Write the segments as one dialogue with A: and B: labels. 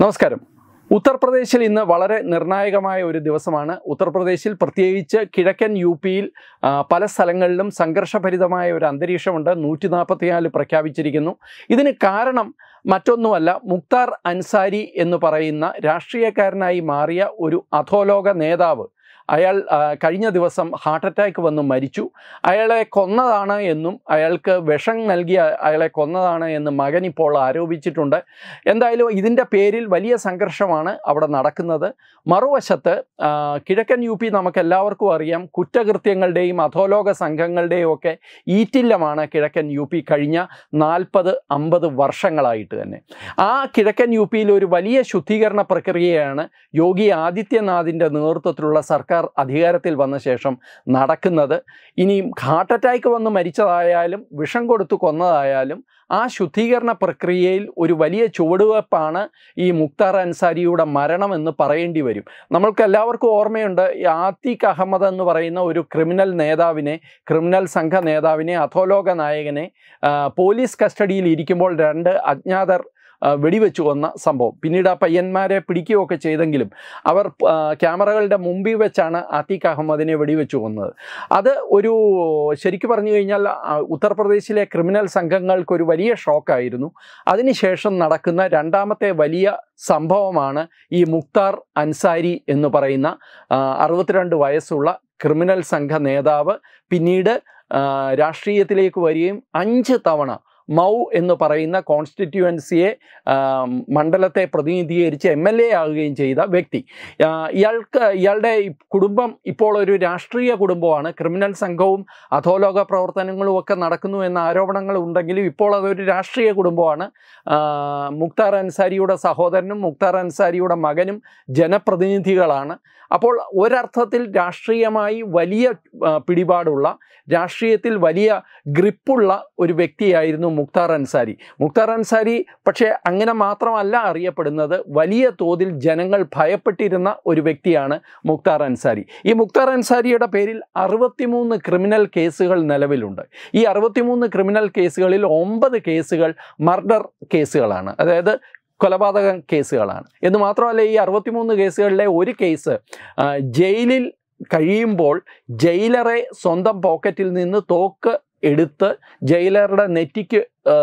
A: നമസ്കാരം. ഉത്തർപ്രദേശിൽ ഇന്ന് വളരെ നിർണായകമായ ഒരു ദിവസമാണ്. ഉത്തർപ്രദേശിൽ പ്രത്യേകിച്ച് കിഴക്കൻ യു.പിയിൽ പല സ്ഥലങ്ങളിലും സംഘർഷഭരിതമായ ഒരു അന്തരീക്ഷമുണ്ട്. 144 പ്രഖ്യാപിച്ചിരിക്കുന്നു. ഇതിന് കാരണം മറ്റൊന്നുമല്ല, മുക്താർ അൻസാരി എന്ന് പറയുന്ന രാഷ്ട്രീയക്കാരനായി മാറിയ ഒരു അധോലോക നേതാവ്. അയാൾ കഴിഞ്ഞ ദിവസം ഹാർട്ട് അറ്റാക്ക് വന്ന് മരിച്ചു. അയാളെ കൊന്നതാണ് എന്നും അയാൾക്ക് വിഷം നൽകി അയാളെ കൊന്നതാണ് എന്ന് മകൻ ഇപ്പോൾ ആരോപിച്ചിട്ടുണ്ട്. എന്തായാലും ഇതിൻ്റെ പേരിൽ വലിയ സംഘർഷമാണ് അവിടെ നടക്കുന്നത്. മറുവശത്ത് കിഴക്കൻ യു.പി നമുക്കെല്ലാവർക്കും അറിയാം, കുറ്റകൃത്യങ്ങളുടെയും അധോലോക സംഘങ്ങളുടെയും ഒക്കെ ഈറ്റില്ലമാണ് കിഴക്കൻ യു.പി കഴിഞ്ഞ 40-50 വർഷങ്ങളായിട്ട് തന്നെ. ആ കിഴക്കൻ യു.പിയിൽ ഒരു വലിയ ശുദ്ധീകരണ പ്രക്രിയയാണ് യോഗി ആദിത്യനാഥിൻ്റെ നേതൃത്വത്തിലുള്ള സർക്കാർ അധികാരത്തിൽ വന്ന ശേഷം നടക്കുന്നത്. ഇനിയും ഹാർട്ട് അറ്റാക്ക് വന്ന് മരിച്ചതായാലും വിഷം കൊടുത്തു കൊന്നതായാലും ആ ശുദ്ധീകരണ പ്രക്രിയയിൽ ഒരു വലിയ ചുവടുവെപ്പാണ് ഈ മുക്താർ അൻസാരിയുടെ മരണമെന്ന് പറയേണ്ടി വരും. നമ്മൾക്ക് എല്ലാവർക്കും ഓർമ്മയുണ്ട്, ആതിഖ് അഹമ്മദ് എന്ന് പറയുന്ന ഒരു ക്രിമിനൽ സംഘ നേതാവിനെ, അധോലോക നായകനെ പോലീസ് കസ്റ്റഡിയിൽ ഇരിക്കുമ്പോൾ 2 അജ്ഞാതർ വെടിവെച്ചു കൊന്ന സംഭവം. പിന്നീട് ആ പയ്യന്മാരെ പിടിക്കുകയൊക്കെ ചെയ്തെങ്കിലും അവർ ക്യാമറകളുടെ മുമ്പിൽ വെച്ചാണ് ആതിഖ് അഹമ്മദിനെ വെടിവെച്ചു കൊന്നത്. അത് ശരിക്കും പറഞ്ഞു കഴിഞ്ഞാൽ ഉത്തർപ്രദേശിലെ ക്രിമിനൽ സംഘങ്ങൾക്കൊരു വലിയ ഷോക്കായിരുന്നു. അതിനുശേഷം നടക്കുന്ന രണ്ടാമത്തെ വലിയ സംഭവമാണ് ഈ മുക്താർ അൻസാരി എന്ന് പറയുന്ന 62 വയസ്സുള്ള ക്രിമിനൽ സംഘ നേതാവ് പിന്നീട് രാഷ്ട്രീയത്തിലേക്ക് വരികയും 5 തവണ മൗ എന്ന് പറയുന്ന കോൺസ്റ്റിറ്റ്യുവൻസിയെ മണ്ഡലത്തെ പ്രതിനിധീകരിച്ച് MLA ആകുകയും ചെയ്ത വ്യക്തി. ഇയാളുടെ കുടുംബം ഇപ്പോൾ ഒരു രാഷ്ട്രീയ കുടുംബമാണ്. ക്രിമിനൽ സംഘവും അധോലോക പ്രവർത്തനങ്ങളും ഒക്കെ നടക്കുന്നു എന്ന ആരോപണങ്ങൾ ഉണ്ടെങ്കിലും ഇപ്പോൾ അതൊരു രാഷ്ട്രീയ കുടുംബമാണ്. മുക്താർ അൻസാരിയുടെ സഹോദരനും മുക്താർ അൻസാരിയുടെ മകനും ജനപ്രതിനിധികളാണ്. അപ്പോൾ ഒരർത്ഥത്തിൽ രാഷ്ട്രീയമായി വലിയ പിടിപാടുള്ള, രാഷ്ട്രീയത്തിൽ വലിയ ഗ്രിപ്പുള്ള ഒരു വ്യക്തിയായിരുന്നു മുക്താർ അൻസാരി. മുക്താർ അൻസാരി പക്ഷേ അങ്ങനെ മാത്രമല്ല അറിയപ്പെടുന്നത്, വലിയ തോതിൽ ജനങ്ങൾ ഭയപ്പെട്ടിരുന്ന ഒരു വ്യക്തിയാണ് മുക്താർ അൻസാരി. ഈ മുക്താർ അൻസാരിയുടെ പേരിൽ 63 ക്രിമിനൽ കേസുകൾ നിലവിലുണ്ട്. ഈ 63 ക്രിമിനൽ കേസുകളിൽ 9 കേസുകൾ മർഡർ കേസുകളാണ്, അതായത് കൊലപാതക കേസുകളാണ്. എന്ന് മാത്രമല്ല, ഈ 63 കേസുകളിലെ ഒരു കേസ് ജയിലിൽ കഴിയുമ്പോൾ ജയിലറെ സ്വന്തം പോക്കറ്റിൽ നിന്ന് തോക്ക് എടുത്ത് ജയിലറുടെ നെറ്റിക്ക്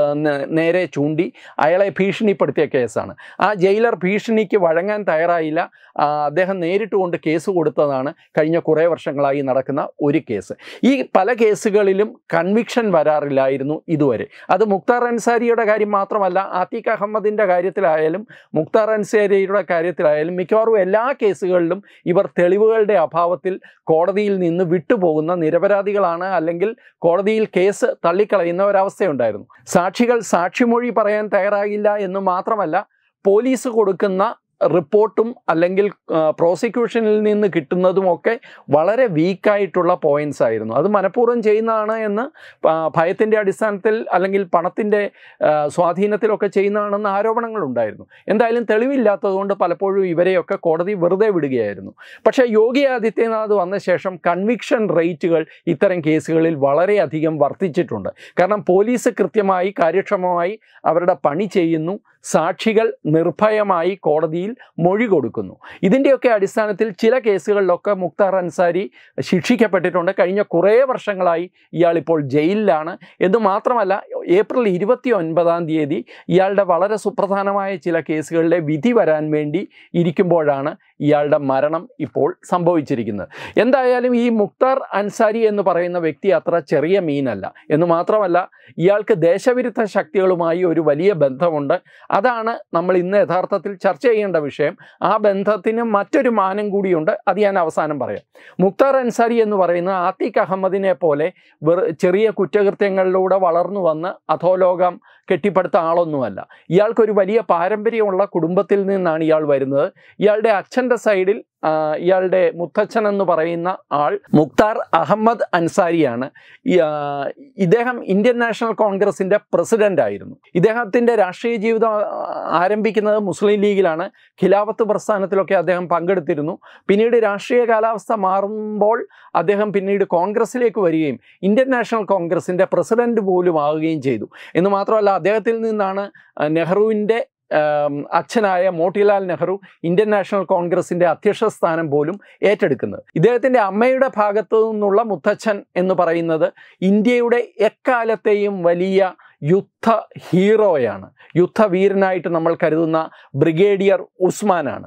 A: നേരെ ചൂണ്ടി അയാളെ ഭീഷണിപ്പെടുത്തിയ കേസാണ്. ആ ജയിലർ ഭീഷണിക്ക് വഴങ്ങാൻ തയ്യാറായില്ല. അദ്ദേഹം നേരിട്ട് കൊണ്ട് കേസ് കൊടുത്തതാണ് കഴിഞ്ഞ കുറേ വർഷങ്ങളായി നടക്കുന്ന ഒരു കേസ്. ഈ പല കേസുകളിലും കൺവിക്ഷൻ വരാറില്ലായിരുന്നു ഇതുവരെ. അത് മുക്താർ അൻസാരിയുടെ കാര്യം മാത്രമല്ല, ആതിഖ് അഹമ്മദിൻ്റെ കാര്യത്തിലായാലും മുക്താർ അൻസാരിയുടെ കാര്യത്തിലായാലും മിക്കവാറും എല്ലാ കേസുകളിലും ഇവർ തെളിവുകളുടെ അഭാവത്തിൽ കോടതിയിൽ നിന്ന് വിട്ടുപോകുന്ന നിരപരാധികളാണ്, അല്ലെങ്കിൽ കോടതിയിൽ കേസ് തള്ളിക്കളയുന്ന ഒരവസ്ഥയുണ്ടായിരുന്നു. സാക്ഷികൾ സാക്ഷിമൊഴി പറയാൻ തയ്യാറാകില്ല എന്ന് മാത്രമല്ല, പോലീസ് കൊടുക്കുന്ന റിപ്പോർട്ടും അല്ലെങ്കിൽ പ്രോസിക്യൂഷനിൽ നിന്ന് കിട്ടുന്നതുമൊക്കെ വളരെ വീക്കായിട്ടുള്ള പോയിൻറ്റ്സ് ആയിരുന്നു. അത് മനഃപൂർവ്വം ചെയ്യുന്നതാണ് എന്ന്, ഭയത്തിൻ്റെ അടിസ്ഥാനത്തിൽ അല്ലെങ്കിൽ പണത്തിൻ്റെ സ്വാധീനത്തിലൊക്കെ ചെയ്യുന്നതാണെന്ന് ആരോപണങ്ങളുണ്ടായിരുന്നു. എന്തായാലും തെളിവില്ലാത്തതുകൊണ്ട് പലപ്പോഴും ഇവരെയൊക്കെ കോടതി വെറുതെ വിടുകയായിരുന്നു. പക്ഷേ യോഗി ആദിത്യനാഥ് വന്ന ശേഷം കൺവിക്ഷൻ റേറ്റുകൾ ഇത്തരം കേസുകളിൽ വളരെയധികം വർദ്ധിച്ചിട്ടുണ്ട്. കാരണം പോലീസ് കൃത്യമായി കാര്യക്ഷമമായി അവരുടെ പണി ചെയ്യുന്നു, സാക്ഷികൾ നിർഭയമായി കോടതിയിൽ മൊഴി കൊടുക്കുന്നു. ഇതിൻ്റെയൊക്കെ അടിസ്ഥാനത്തിൽ ചില കേസുകളിലൊക്കെ മുക്താർ അൻസാരി ശിക്ഷിക്കപ്പെട്ടിട്ടുണ്ട്. കഴിഞ്ഞ കുറേ വർഷങ്ങളായി ഇയാളിപ്പോൾ ജയിലിലാണ്. എന്ന് മാത്രമല്ല, ഏപ്രിൽ 29-ാം തീയതി ഇയാളുടെ വളരെ സുപ്രധാനമായ ചില കേസുകളിലെ വിധി വരാൻ വേണ്ടി ഇരിക്കുമ്പോഴാണ് ഇയാളുടെ മരണം ഇപ്പോൾ സംഭവിച്ചിരിക്കുന്നത്. എന്തായാലും ഈ മുക്താർ അൻസാരി എന്ന് പറയുന്ന വ്യക്തി അത്ര ചെറിയ മീനല്ല. എന്ന് മാത്രമല്ല, ഇയാൾക്ക് ദേശവിരുദ്ധ ശക്തികളുമായി ഒരു വലിയ ബന്ധമുണ്ട്. അതാണ് നമ്മൾ ഇന്ന് യഥാർത്ഥത്തിൽ ചർച്ച ചെയ്യേണ്ട വിഷയം. ആ ബന്ധത്തിന് മറ്റൊരു മാനം കൂടിയുണ്ട്, അത് ഞാൻ അവസാനം പറയാം. മുക്താർ അൻസാരി എന്ന് പറയുന്ന ആതിഖ് അഹമ്മദിനെ പോലെ ചെറിയ കുറ്റകൃത്യങ്ങളിലൂടെ വളർന്നു വന്ന് അധോലോകം കെട്ടിപ്പടുത്ത ആളൊന്നുമല്ല. ഇയാൾക്കൊരു വലിയ പാരമ്പര്യമുള്ള കുടുംബത്തിൽ നിന്നാണ് ഇയാൾ വരുന്നത്. ഇയാളുടെ അച്ഛൻ്റെ സൈഡിൽ ഇയാളുടെ മുത്തച്ഛൻ എന്ന് പറയുന്ന ആൾ മുക്താർ അഹമ്മദ് അൻസാരിയാണ്. ഇദ്ദേഹം ഇന്ത്യൻ നാഷണൽ കോൺഗ്രസിൻ്റെ പ്രസിഡൻ്റായിരുന്നു. ഇദ്ദേഹത്തിൻ്റെ രാഷ്ട്രീയ ജീവിതം ആരംഭിക്കുന്നത് മുസ്ലിം ലീഗിലാണ്. ഖിലാഫത്ത് പ്രസ്ഥാനത്തിലൊക്കെ അദ്ദേഹം പങ്കെടുത്തിരുന്നു. പിന്നീട് രാഷ്ട്രീയ കാലാവസ്ഥ മാറുമ്പോൾ അദ്ദേഹം പിന്നീട് കോൺഗ്രസിലേക്ക് വരികയും ഇന്ത്യൻ നാഷണൽ കോൺഗ്രസിൻ്റെ പ്രസിഡന്റ് പോലും ആവുകയും ചെയ്തു. എന്ന് മാത്രമല്ല, അദ്ദേഹത്തിൽ നിന്നാണ് നെഹ്റുവിൻ്റെ അച്ഛനായ മോട്ടിലാൽ നെഹ്റു ഇന്ത്യൻ നാഷണൽ കോൺഗ്രസിൻ്റെ അധ്യക്ഷ സ്ഥാനം പോലും ഏറ്റെടുക്കുന്നത്. ഇദ്ദേഹത്തിൻ്റെ അമ്മയുടെ ഭാഗത്തു നിന്നുള്ള മുത്തച്ഛൻ എന്ന് പറയുന്നത് ഇന്ത്യയുടെ എക്കാലത്തെയും വലിയ യുദ്ധ ഹീറോയാണ്, യുദ്ധവീരനായിട്ട് നമ്മൾ കരുതുന്ന ബ്രിഗേഡിയർ ഉസ്മാനാണ്.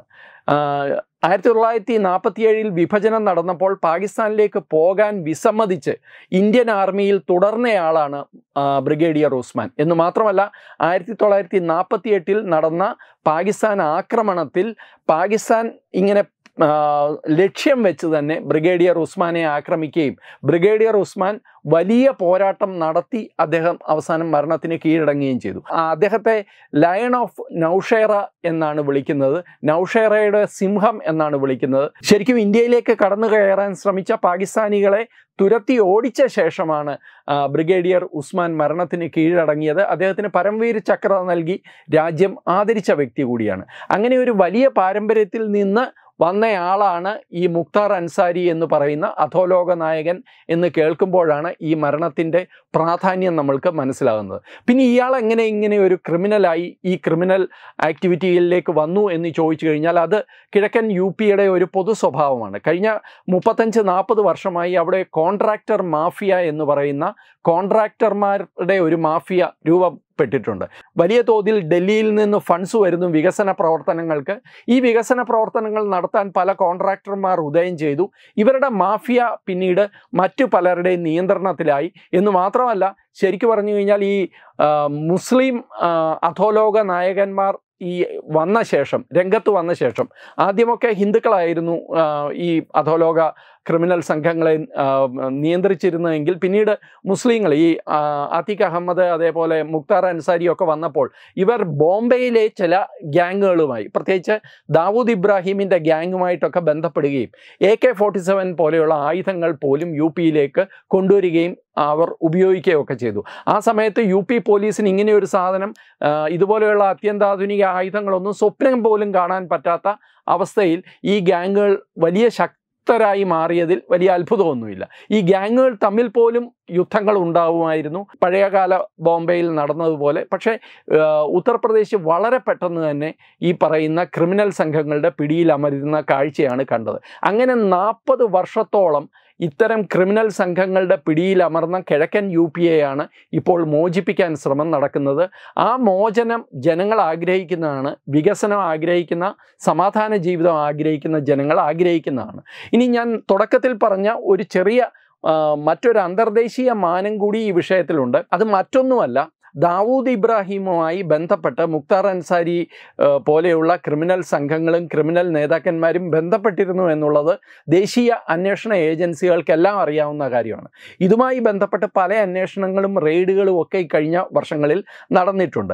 A: 1947 വിഭജനം നടന്നപ്പോൾ പാകിസ്ഥാനിലേക്ക് പോകാൻ വിസമ്മതിച്ച് ഇന്ത്യൻ ആർമിയിൽ തുടർന്നയാളാണ് ബ്രിഗേഡിയർ ഉസ്മാൻ. എന്ന് മാത്രമല്ല 1948 നടന്ന പാകിസ്ഥാൻ ആക്രമണത്തിൽ പാകിസ്ഥാൻ ഇങ്ങനെ ലക്ഷ്യം വെച്ച് തന്നെ ബ്രിഗേഡിയർ ഉസ്മാനെ ആക്രമിക്കുകയും ബ്രിഗേഡിയർ ഉസ്മാൻ വലിയ പോരാട്ടം നടത്തി അദ്ദേഹം അവസാനം മരണത്തിന് കീഴടങ്ങുകയും ചെയ്തു. അദ്ദേഹത്തെ ലയൺ ഓഫ് നൗഷേറ എന്നാണ് വിളിക്കുന്നത്, നൗഷേറയുടെ സിംഹം എന്നാണ് വിളിക്കുന്നത്. ശരിക്കും ഇന്ത്യയിലേക്ക് കടന്നു കയറാൻ ശ്രമിച്ച പാകിസ്ഥാനികളെ തുരത്തി ഓടിച്ച ശേഷമാണ് ബ്രിഗേഡിയർ ഉസ്മാൻ മരണത്തിന് കീഴടങ്ങിയത്. അദ്ദേഹത്തിന് പരംവീർ ചക്ര നൽകി രാജ്യം ആദരിച്ച വ്യക്തി കൂടിയാണ്. അങ്ങനെ ഒരു വലിയ പാരമ്പര്യത്തിൽ നിന്ന് വന്നയാളാണ് ഈ മുക്താർ അൻസാരി എന്ന് പറയുന്ന അധോലോക നായകൻ എന്ന് കേൾക്കുമ്പോഴാണ് ഈ മരണത്തിൻ്റെ പ്രാധാന്യം നമ്മൾക്ക് മനസ്സിലാകുന്നത്. പിന്നെ ഇയാൾ എങ്ങനെ ഇങ്ങനെ ഒരു ക്രിമിനലായി ഈ ക്രിമിനൽ ആക്ടിവിറ്റിയിലേക്ക് വന്നു എന്ന് ചോദിച്ചു കഴിഞ്ഞാൽ അത് കിഴക്കൻ യുടെ ഒരു പൊതു സ്വഭാവമാണ്. കഴിഞ്ഞ 35-40 വർഷമായി അവിടെ കോൺട്രാക്ടർ മാഫിയ എന്ന് പറയുന്ന കോൺട്രാക്ടർമാരുടെ ഒരു മാഫിയ രൂപപ്പെട്ടിട്ടുണ്ട്. വലിയ തോതിൽ ഡൽഹിയിൽ നിന്ന് ഫണ്ട്സ് വരുന്നു വികസന പ്രവർത്തനങ്ങൾക്ക്. ഈ വികസന പ്രവർത്തനങ്ങൾ നടത്താൻ പല കോൺട്രാക്ടർമാർ ഉദയം ചെയ്തു. ഇവരുടെ മാഫിയ പിന്നീട് മറ്റു പലരുടെയും നിയന്ത്രണത്തിലായി. എന്ന് മാത്രമല്ല, ശരിക്കു പറഞ്ഞു കഴിഞ്ഞാൽ ഈ മുസ്ലിം അധോലോക നായകന്മാർ ഈ വന്ന ശേഷം, രംഗത്ത് വന്ന ശേഷം, ആദ്യമൊക്കെ ഹിന്ദുക്കളായിരുന്നു ഈ അധോലോക ക്രിമിനൽ സംഘങ്ങളെ നിയന്ത്രിച്ചിരുന്നതെങ്കിൽ പിന്നീട് മുസ്ലിങ്ങൾ, ഈ ആതിഖ് അഹമ്മദ് അതേപോലെ മുക്താർ അൻസാരി ഒക്കെ വന്നപ്പോൾ ഇവർ ബോംബെയിലെ ചില ഗ്യാങ്ങുകളുമായി, പ്രത്യേകിച്ച് ദാവൂദ് ഇബ്രാഹിമിൻ്റെ ഗ്യാങ്ങുമായിട്ടൊക്കെ ബന്ധപ്പെടുകയും AK-47 പോലെയുള്ള ആയുധങ്ങൾ പോലും UP-യിലേക്ക് കൊണ്ടുവരികയും അവർ ഉപയോഗിക്കുകയൊക്കെ ചെയ്തു. ആ സമയത്ത് UP പോലീസിന് ഇങ്ങനെയൊരു സാധനം, ഇതുപോലെയുള്ള അത്യന്താധുനിക ആയുധങ്ങളൊന്നും സ്വപ്നം പോലും കാണാൻ പറ്റാത്ത അവസ്ഥയിൽ ഈ ഗ്യാങ്ങുകൾ വലിയ ശക്തരായി മാറിയതിൽ വലിയ അത്ഭുതമൊന്നുമില്ല. ഈ ഗ്യാങ്ങുകൾ തമ്മിൽ പോലും യുദ്ധങ്ങൾ ഉണ്ടാവുമായിരുന്നു, പഴയകാല ബോംബെയിൽ നടന്നതുപോലെ. പക്ഷേ ഉത്തർപ്രദേശ് വളരെ പെട്ടെന്ന് തന്നെ ഈ പറയുന്ന ക്രിമിനൽ സംഘങ്ങളുടെ പിടിയിൽ അമരുന്ന കാഴ്ചയാണ് കണ്ടത്. അങ്ങനെ 40 വർഷത്തോളം ഇത്തരം ക്രിമിനൽ സംഘങ്ങളുടെ പിടിയിൽ അമർന്ന കിഴക്കൻ UP-യെയാണ് ഇപ്പോൾ മോചിപ്പിക്കാൻ ശ്രമം നടക്കുന്നത്. ആ മോചനം ജനങ്ങൾ ആഗ്രഹിക്കുന്നതാണ്, വികസനം ആഗ്രഹിക്കുന്ന, സമാധാന ജീവിതം ആഗ്രഹിക്കുന്ന ജനങ്ങൾ ആഗ്രഹിക്കുന്നതാണ്. ഇനി ഞാൻ തുടക്കത്തിൽ പറഞ്ഞ ഒരു ചെറിയ മറ്റൊരു അന്തർദേശീയ മാനം കൂടി ഈ വിഷയത്തിലുണ്ട്. അത് മറ്റൊന്നുമല്ല, ദാവൂദ് ഇബ്രാഹിമുമായി ബന്ധപ്പെട്ട് മുക്താർ അൻസാരി പോലെയുള്ള ക്രിമിനൽ സംഘങ്ങളും ക്രിമിനൽ നേതാക്കന്മാരും ബന്ധപ്പെട്ടിരുന്നു എന്നുള്ളത് ദേശീയ അന്വേഷണ ഏജൻസികൾക്കെല്ലാം അറിയാവുന്ന കാര്യമാണ്. ഇതുമായി ബന്ധപ്പെട്ട് പല അന്വേഷണങ്ങളും റെയ്ഡുകളും ഒക്കെ കഴിഞ്ഞ വർഷങ്ങളിൽ നടന്നിട്ടുണ്ട്.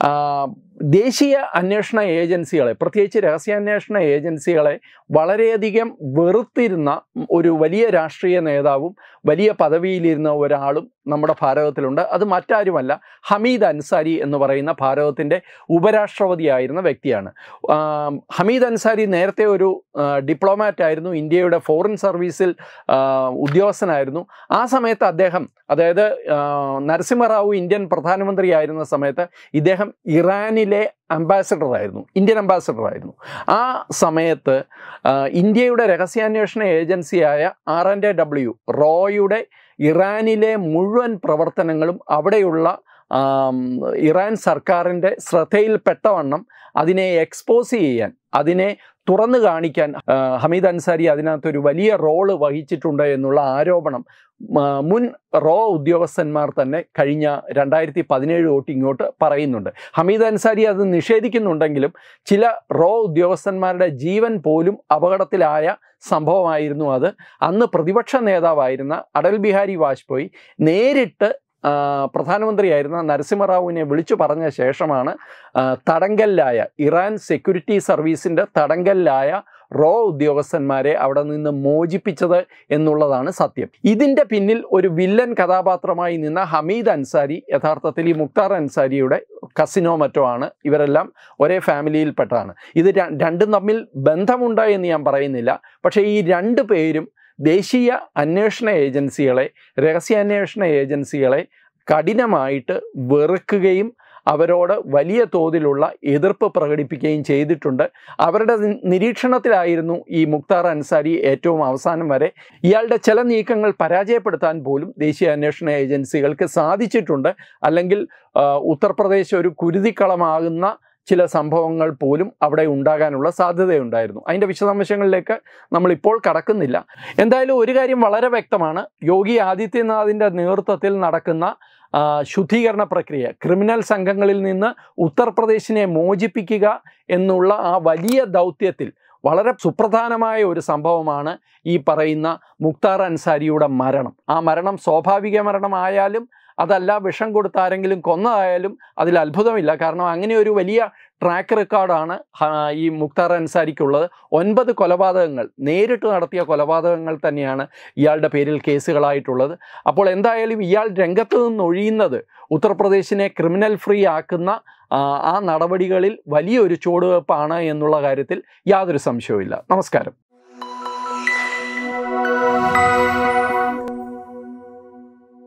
A: ദേശീയ അന്വേഷണ ഏജൻസികളെ, പ്രത്യേകിച്ച് രഹസ്യാന്വേഷണ ഏജൻസികളെ വളരെയധികം വെറുത്തിരുന്ന ഒരു വലിയ രാഷ്ട്രീയ നേതാവും വലിയ പദവിയിലിരുന്ന ഒരാളും നമ്മുടെ ഭാരതത്തിലുണ്ട്. അത് മറ്റാരുമല്ല, ഹമീദ് അൻസാരി എന്ന് പറയുന്ന ഭാരതത്തിൻ്റെ ഉപരാഷ്ട്രപതിയായിരുന്ന വ്യക്തിയാണ്. ഹമീദ് അൻസാരി നേരത്തെ ഒരു ഡിപ്ലോമാറ്റായിരുന്നു, ഇന്ത്യയുടെ ഫോറിൻ സർവീസിൽ ഉദ്യോഗസ്ഥനായിരുന്നു. ആ സമയത്ത് അദ്ദേഹം, അതായത് നരസിംഹറാവു ഇന്ത്യൻ പ്രധാനമന്ത്രിയായിരുന്ന സമയത്ത് ഇദ്ദേഹം ഇറാനിലെ അംബാസഡറായിരുന്നു, ഇന്ത്യൻ അംബാസഡറായിരുന്നു. ആ സമയത്ത് ഇന്ത്യയുടെ രഹസ്യാന്വേഷണ ഏജൻസിയായ R&AW റോയുടെ ഇറാനിലെ മുഴുവൻ പ്രവർത്തനങ്ങളും അവിടെയുള്ള ഇറാൻ സർക്കാരിൻ്റെ ശ്രദ്ധയിൽപ്പെട്ടവണ്ണം അതിനെ എക്സ്പോസ് ചെയ്യാൻ, അതിനെ തുറന്നു കാണിക്കാൻ ഹമീദ് അൻസാരി അതിനകത്തൊരു വലിയ റോള് വഹിച്ചിട്ടുണ്ട് എന്നുള്ള ആരോപണം മുൻ റോ ഉദ്യോഗസ്ഥന്മാർ തന്നെ കഴിഞ്ഞ 2017 തൊട്ട് ഇങ്ങോട്ട് പറയുന്നുണ്ട്. ഹമീദ് അൻസാരി അത് നിഷേധിക്കുന്നുണ്ടെങ്കിലും ചില റോ ഉദ്യോഗസ്ഥന്മാരുടെ ജീവൻ പോലും അപകടത്തിലായ സംഭവമായിരുന്നു അത്. അന്ന് പ്രതിപക്ഷ നേതാവായിരുന്ന അടൽ ബിഹാരി വാജ്പേയി നേരിട്ട് പ്രധാനമന്ത്രിയായിരുന്ന നരസിംഹറാവുവിനെ വിളിച്ചു പറഞ്ഞ ശേഷമാണ് തടങ്കലിലായ, ഇറാൻ സെക്യൂരിറ്റി സർവീസിൻ്റെ തടങ്കലിലായ റോ ഉദ്യോഗസ്ഥന്മാരെ അവിടെ നിന്ന് മോചിപ്പിച്ചത് എന്നുള്ളതാണ് സത്യം. ഇതിൻ്റെ പിന്നിൽ ഒരു വില്ലൻ കഥാപാത്രമായി നിന്ന ഹമീദ് അൻസാരി യഥാർത്ഥത്തിൽ ഈ മുക്താർ അൻസാരിയുടെ കസിനോ മറ്റോ ആണ്. ഇവരെല്ലാം ഒരേ ഫാമിലിയിൽപ്പെട്ടാണ്. ഇത് രണ്ടും തമ്മിൽ ബന്ധമുണ്ട് എന്ന് ഞാൻ പറയുന്നില്ല. പക്ഷേ ഈ രണ്ടു പേരും ദേശീയ അന്വേഷണ ഏജൻസികളെ, രഹസ്യാന്വേഷണ ഏജൻസികളെ കഠിനമായിട്ട് വെറുക്കുകയും അവരോട് വലിയ തോതിലുള്ള എതിർപ്പ് പ്രകടിപ്പിക്കുകയും ചെയ്തിട്ടുണ്ട്. അവരുടെ നിരീക്ഷണത്തിലായിരുന്നു ഈ മുക്താർ അൻസാരി ഏറ്റവും അവസാനം വരെ. ഇയാളുടെ ചില നീക്കങ്ങൾ പരാജയപ്പെടുത്താൻ പോലും ദേശീയ അന്വേഷണ ഏജൻസികൾക്ക് സാധിച്ചിട്ടുണ്ട്. അല്ലെങ്കിൽ ഉത്തർപ്രദേശ് ഒരു കുരുതിക്കളമാകുന്ന ചില സംഭവങ്ങൾ പോലും അവിടെ ഉണ്ടാകാനുള്ള സാധ്യതയുണ്ടായിരുന്നു. അതിൻ്റെ വിശദാംശങ്ങളിലേക്ക് നമ്മളിപ്പോൾ കടക്കുന്നില്ല. എന്തായാലും ഒരു കാര്യം വളരെ വ്യക്തമാണ്. യോഗി ആദിത്യനാഥിൻ്റെ നേതൃത്വത്തിൽ നടക്കുന്ന ശുദ്ധീകരണ പ്രക്രിയ, ക്രിമിനൽ സംഘങ്ങളിൽ നിന്ന് ഉത്തർപ്രദേശിനെ മോചിപ്പിക്കുക എന്നുള്ള ആ വലിയ ദൗത്യത്തിൽ വളരെ സുപ്രധാനമായ ഒരു സംഭവമാണ് ഈ പറയുന്ന മുക്താർ അൻസാരിയുടെ മരണം. ആ മരണം സ്വാഭാവിക മരണമായാലും അതല്ല വിഷം കൊടുത്ത് ആരെങ്കിലും കൊന്നതായാലും അതിൽ അത്ഭുതമില്ല. കാരണം അങ്ങനെ ഒരു വലിയ ട്രാക്ക് റെക്കോർഡാണ് ഈ മുക്താർ അൻസാരിക്കുള്ളത്. 9 കൊലപാതകങ്ങൾ, നേരിട്ട് നടത്തിയ കൊലപാതകങ്ങൾ തന്നെയാണ് ഇയാളുടെ പേരിൽ കേസുകളായിട്ടുള്ളത്. അപ്പോൾ എന്തായാലും ഇയാൾ രംഗത്ത് നിന്ന് ഒഴിയുന്നത് ഉത്തർപ്രദേശിനെ ക്രിമിനൽ ഫ്രീ ആക്കുന്ന ആ നടപടികളിൽ വലിയൊരു ചുവടുവെപ്പാണ് എന്നുള്ള കാര്യത്തിൽ യാതൊരു സംശയവുമില്ല. നമസ്കാരം.